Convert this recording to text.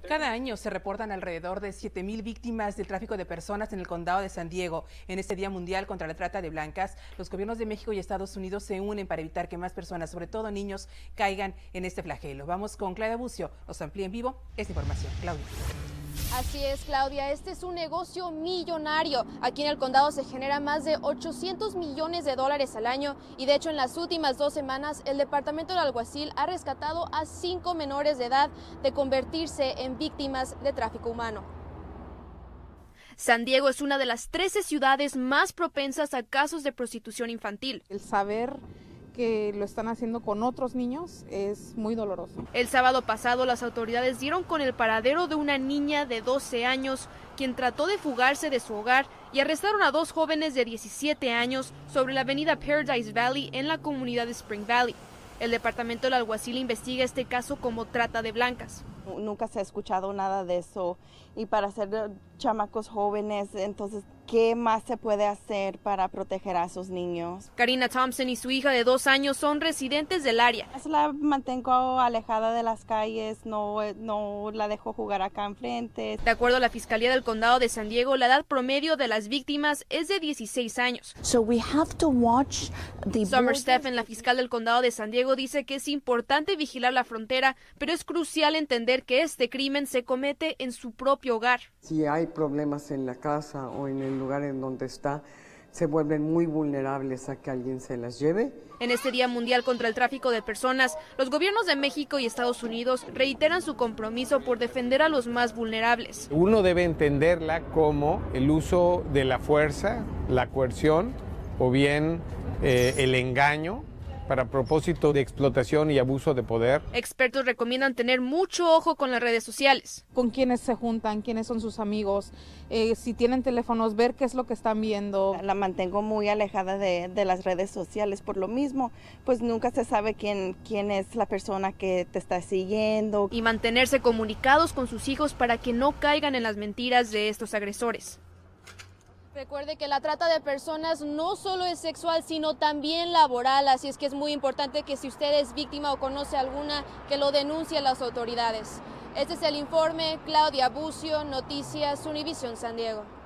Cada año se reportan alrededor de 7,000 víctimas del tráfico de personas en el condado de San Diego. En este Día Mundial contra la Trata de Blancas, los gobiernos de México y Estados Unidos se unen para evitar que más personas, sobre todo niños, caigan en este flagelo. Vamos con Claudia Bucio, nos amplía en vivo esta información. Claudia. Así es, Claudia, este es un negocio millonario. Aquí en el condado se genera más de 800 millones de dólares al año y de hecho en las últimas 2 semanas el departamento del alguacil ha rescatado a 5 menores de edad de convertirse en víctimas de tráfico humano. San Diego es una de las 13 ciudades más propensas a casos de prostitución infantil. El saber que lo están haciendo con otros niños es muy doloroso. El sábado pasado las autoridades dieron con el paradero de una niña de 12 años, quien trató de fugarse de su hogar, y arrestaron a 2 jóvenes de 17 años sobre la avenida Paradise Valley en la comunidad de Spring Valley. El departamento del alguacil investiga este caso como trata de blancas. Nunca se ha escuchado nada de eso y para ser chamacos jóvenes, entonces, ¿qué más se puede hacer para proteger a esos niños? Karina Thompson y su hija de 2 años son residentes del área. La mantengo alejada de las calles, no la dejo jugar acá enfrente. De acuerdo a la Fiscalía del Condado de San Diego, la edad promedio de las víctimas es de 16 años. Summer Stephen, la fiscal del Condado de San Diego, dice que es importante vigilar la frontera, pero es crucial entender que este crimen se comete en su propio hogar. Si hay problemas en la casa o en el lugar en donde está, se vuelven muy vulnerables a que alguien se las lleve. En este Día Mundial contra el Tráfico de Personas, los gobiernos de México y Estados Unidos reiteran su compromiso por defender a los más vulnerables. Uno debe entenderla como el uso de la fuerza, la coerción o bien el engaño para propósito de explotación y abuso de poder. Expertos recomiendan tener mucho ojo con las redes sociales. Con quiénes se juntan, quiénes son sus amigos, si tienen teléfonos, ver qué es lo que están viendo. La mantengo muy alejada de las redes sociales por lo mismo, pues nunca se sabe quién es la persona que te está siguiendo. Y mantenerse comunicados con sus hijos para que no caigan en las mentiras de estos agresores. Recuerde que la trata de personas no solo es sexual, sino también laboral, así es que es muy importante que si usted es víctima o conoce alguna, que lo denuncie a las autoridades. Este es el informe, Claudia Bucio, Noticias Univisión San Diego.